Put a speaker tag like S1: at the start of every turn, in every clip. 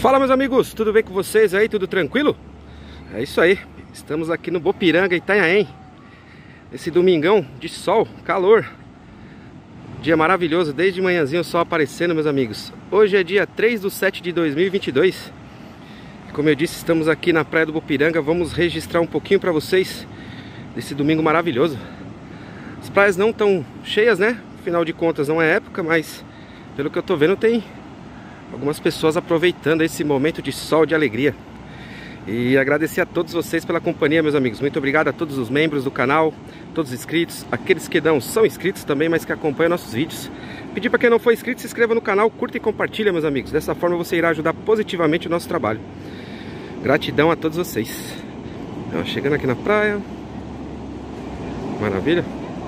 S1: Fala, meus amigos, tudo bem com vocês aí? Tudo tranquilo? É isso aí, estamos aqui no Bopiranga, Itanhaém. Esse domingão de sol, calor. Dia maravilhoso, desde manhãzinho o sol aparecendo, meus amigos. Hoje é dia 3/7/2022. Como eu disse, estamos aqui na praia do Bopiranga. Vamos registrar um pouquinho para vocês desse domingo maravilhoso. As praias não estão cheias, né? Afinal de contas não é época, mas pelo que eu tô vendo tem algumas pessoas aproveitando esse momento de sol, de alegria. E agradecer a todos vocês pela companhia, meus amigos. Muito obrigado a todos os membros do canal, todos os inscritos, aqueles que não são inscritos também, mas que acompanham nossos vídeos. Pedir para quem não for inscrito, se inscreva no canal, curta e compartilha, meus amigos. Dessa forma você irá ajudar positivamente o nosso trabalho. Gratidão a todos vocês. Então, chegando aqui na praia. Maravilha.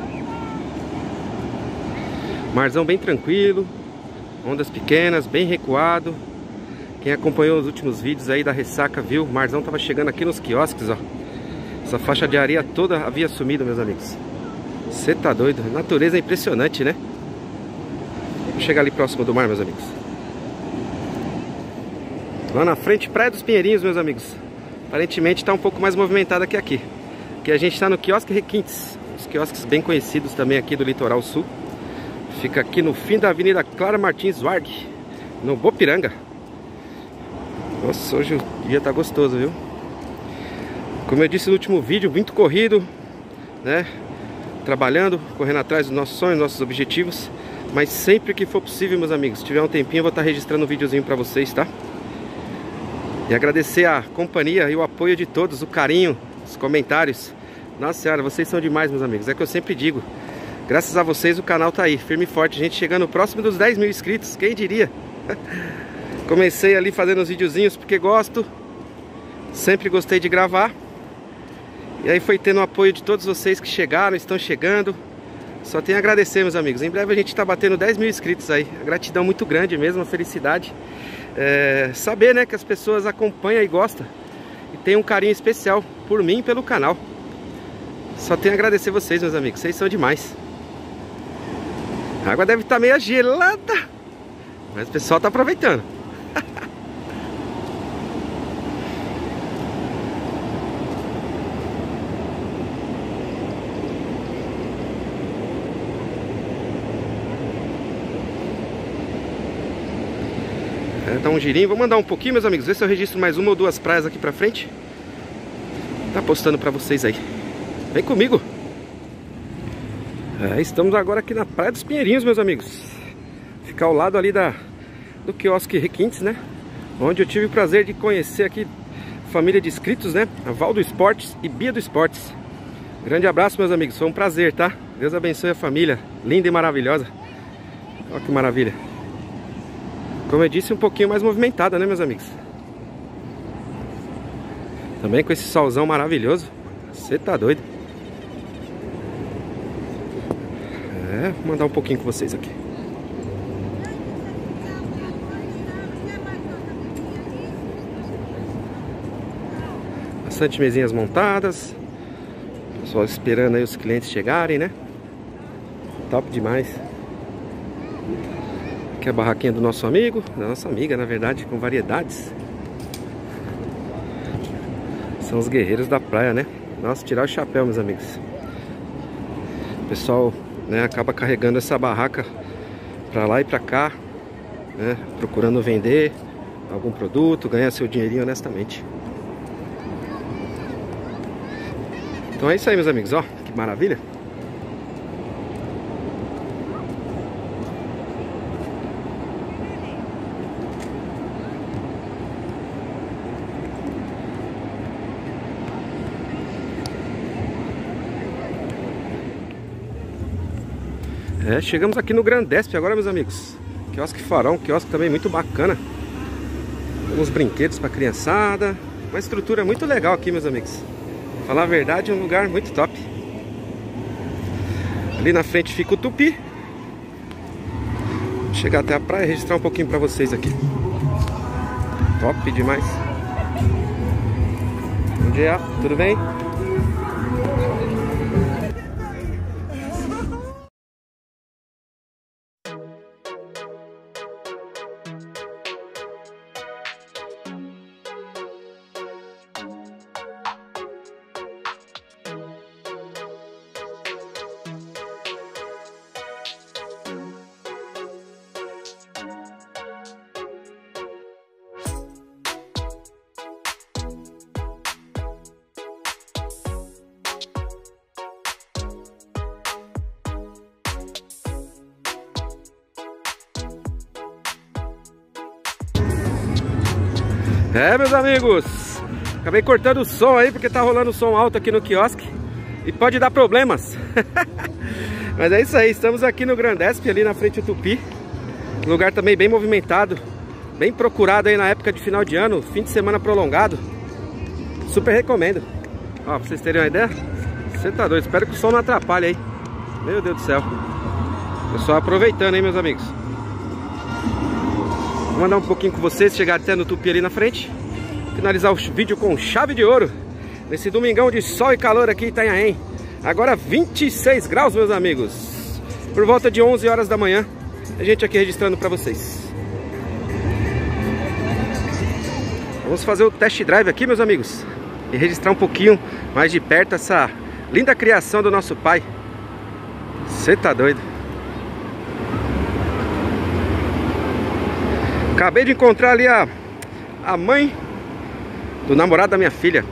S1: Marzão bem tranquilo. Ondas pequenas, bem recuado. Quem acompanhou os últimos vídeos aí da ressaca viu, o marzão tava chegando aqui nos quiosques, ó. Essa faixa de areia toda havia sumido, meus amigos. Você tá doido? A natureza é impressionante, né? Vou chegar ali próximo do mar, meus amigos. Lá na frente, Praia dos Pinheirinhos, meus amigos. Aparentemente tá um pouco mais movimentada que aqui. Aqui a gente tá no quiosque Requintes. Os quiosques bem conhecidos também aqui do litoral sul. Fica aqui no fim da Avenida Clara Martins Ward, no Bopiranga. Nossa, hoje o dia tá gostoso, viu? Como eu disse no último vídeo, muito corrido, né? Trabalhando, correndo atrás dos nossos sonhos, nossos objetivos. Mas sempre que for possível, meus amigos, se tiver um tempinho, eu vou estar registrando um videozinho pra vocês, tá? E agradecer a companhia e o apoio de todos, o carinho, os comentários. Nossa senhora, vocês são demais, meus amigos. É que eu sempre digo. Graças a vocês o canal tá aí, firme e forte. A gente chegando próximo dos 10 mil inscritos, quem diria? Comecei ali fazendo os videozinhos porque gosto. Sempre gostei de gravar. E aí foi tendo o apoio de todos vocês que chegaram, estão chegando. Só tenho a agradecer, meus amigos. Em breve a gente tá batendo 10 mil inscritos aí. A gratidão muito grande mesmo, a felicidade. Saber, né, que as pessoas acompanham e gostam. E tem um carinho especial por mim e pelo canal. Só tenho a agradecer vocês, meus amigos. Vocês são demais. A água deve estar meio gelada, mas o pessoal está aproveitando. Dá um girinho. Vou mandar um pouquinho, meus amigos. Ver se eu registro mais uma ou duas praias aqui pra frente. Tá postando pra vocês aí. Vem comigo. Estamos agora aqui na Praia dos Pinheirinhos, meus amigos. Ficar ao lado ali do quiosque Requintes, né? Onde eu tive o prazer de conhecer aqui família de inscritos, né? A Val do Esportes e Bia do Esportes. Grande abraço, meus amigos. Foi um prazer, tá? Deus abençoe a família. Linda e maravilhosa. Olha que maravilha. Como eu disse, um pouquinho mais movimentada, né, meus amigos? Também com esse solzão maravilhoso. Você tá doido? Vou mandar um pouquinho com vocês aqui. Bastante mesinhas montadas. Pessoal esperando aí os clientes chegarem, né? Top demais. Aqui é a barraquinha do nosso amigo, da nossa amiga, na verdade, com variedades. São os guerreiros da praia, né? Nossa, tirar o chapéu, meus amigos. O pessoal, né, acaba carregando essa barraca pra lá e pra cá, né, procurando vender algum produto, ganhar seu dinheirinho honestamente. Então é isso aí, meus amigos, ó, que maravilha. Chegamos aqui no Grandesp agora, meus amigos. Quiosque Farol, um quiosque também muito bacana. Uns brinquedos pra criançada. Uma estrutura muito legal aqui, meus amigos. Pra falar a verdade, é um lugar muito top. Ali na frente fica o Tupi. Vou chegar até a praia e registrar um pouquinho pra vocês aqui. Top demais. Bom dia, tudo bem? É, meus amigos, acabei cortando o som aí porque tá rolando som alto aqui no quiosque e pode dar problemas. Mas é isso aí, estamos aqui no Grandesp, ali na frente do Tupi. Lugar também bem movimentado, bem procurado aí na época de final de ano, fim de semana prolongado. Super recomendo. Ó, pra vocês terem uma ideia, você tá doido, espero que o som não atrapalhe aí. Meu Deus do céu. Pessoal aproveitando, hein, meus amigos. Vou andar um pouquinho com vocês, chegar até no Tupi ali na frente. Finalizar o vídeo com chave de ouro. Nesse domingão de sol e calor aqui em Itanhaém. Agora 26 graus, meus amigos. Por volta de 11 horas da manhã. A gente aqui registrando pra vocês. Vamos fazer o test drive aqui, meus amigos. E registrar um pouquinho mais de perto essa linda criação do nosso pai. Você tá doido. Acabei de encontrar ali a mãe do namorado da minha filha.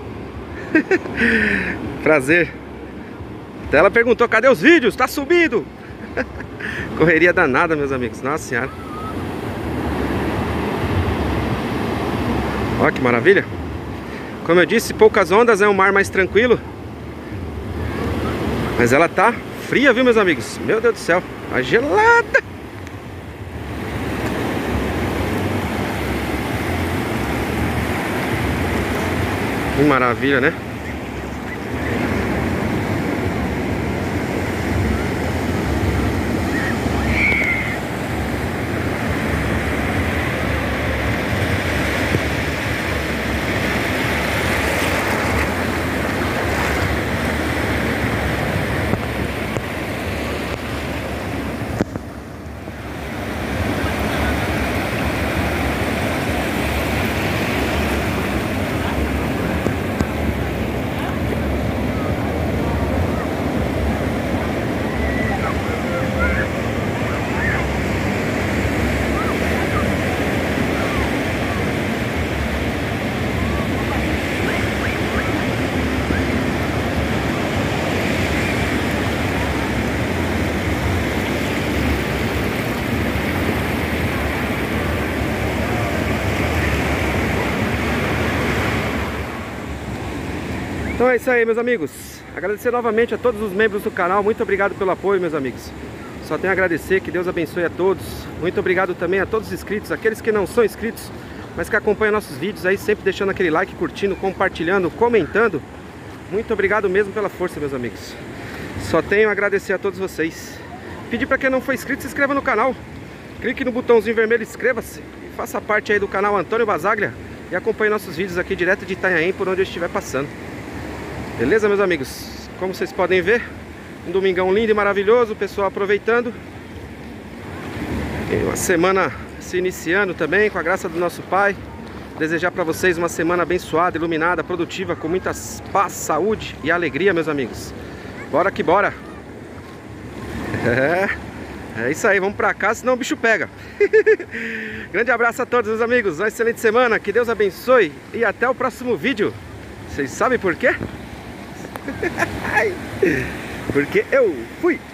S1: Prazer. Até ela perguntou, cadê os vídeos? Tá subindo. Correria danada, meus amigos. Nossa senhora. Olha que maravilha. Como eu disse, poucas ondas, é um mar mais tranquilo. Mas ela tá fria, viu, meus amigos? Meu Deus do céu, tá gelada. Que maravilha, né? Então é isso aí, meus amigos. Agradecer novamente a todos os membros do canal. Muito obrigado pelo apoio, meus amigos. Só tenho a agradecer, que Deus abençoe a todos. Muito obrigado também a todos os inscritos, aqueles que não são inscritos, mas que acompanham nossos vídeos aí, sempre deixando aquele like, curtindo, compartilhando, comentando. Muito obrigado mesmo pela força, meus amigos. Só tenho a agradecer a todos vocês. Pedir para quem não for inscrito, se inscreva no canal. Clique no botãozinho vermelho, inscreva-se e faça parte aí do canal Antônio Basaglia e acompanhe nossos vídeos aqui direto de Itanhaém, por onde eu estiver passando. Beleza, meus amigos? Como vocês podem ver, um domingão lindo e maravilhoso, o pessoal aproveitando. E uma semana se iniciando também, com a graça do nosso Pai. Desejar para vocês uma semana abençoada, iluminada, produtiva, com muita paz, saúde e alegria, meus amigos. Bora que bora! É isso aí, vamos pra cá, senão o bicho pega. Grande abraço a todos, meus amigos. Uma excelente semana, que Deus abençoe e até o próximo vídeo. Vocês sabem por quê? Porque eu fui!